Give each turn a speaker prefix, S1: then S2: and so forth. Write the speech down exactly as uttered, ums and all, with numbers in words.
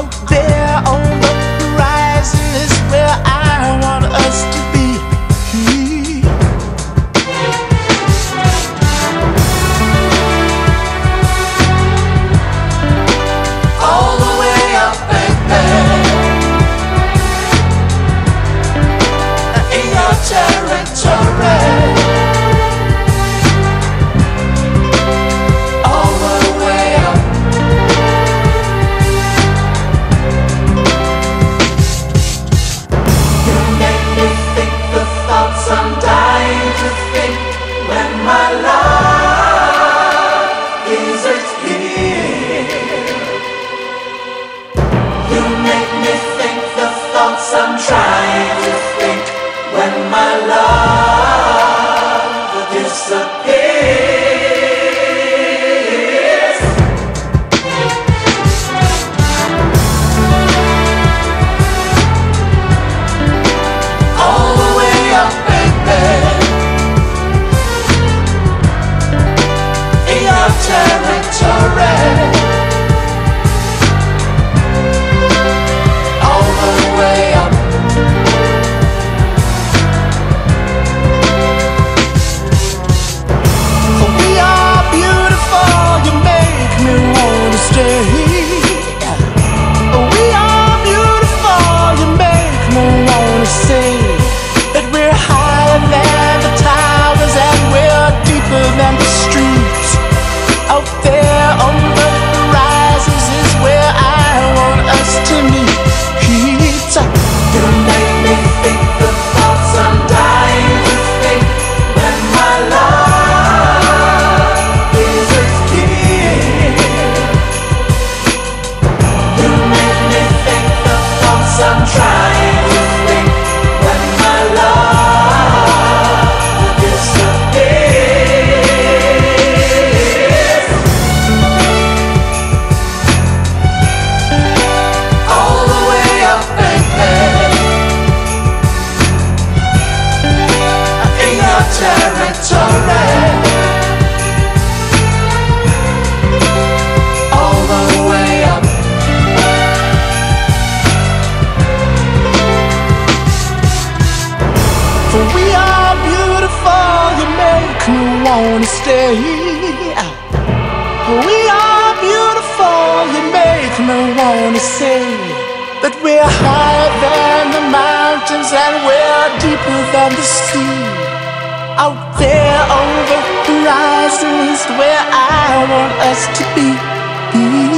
S1: Out there on the horizon is where I want us to be. All the way up, baby, in your territory. All the way up. You make me think the thoughts I'm dying to think when my love is at here. You make me think the thoughts I'm trying to think when my love disappears. All the way up, baby, in your territory. All the way up. We are beautiful, you make me wanna stay. We are beautiful, you make me wanna say that we're higher than the towers and we're deeper than the streets. Out there on the horizons is where I want us to meet. You make me think the thoughts I'm dying to think when my love is at here. You make me think the thoughts I'm trying to think when my love disappears. All the way up, baby, in your territory. All the way up. For we are beautiful, you make me wanna stay. We are beautiful, you make me wanna say that we're higher than the mountains and we're deeper than the sea. Out there on the horizon is where I want us to be.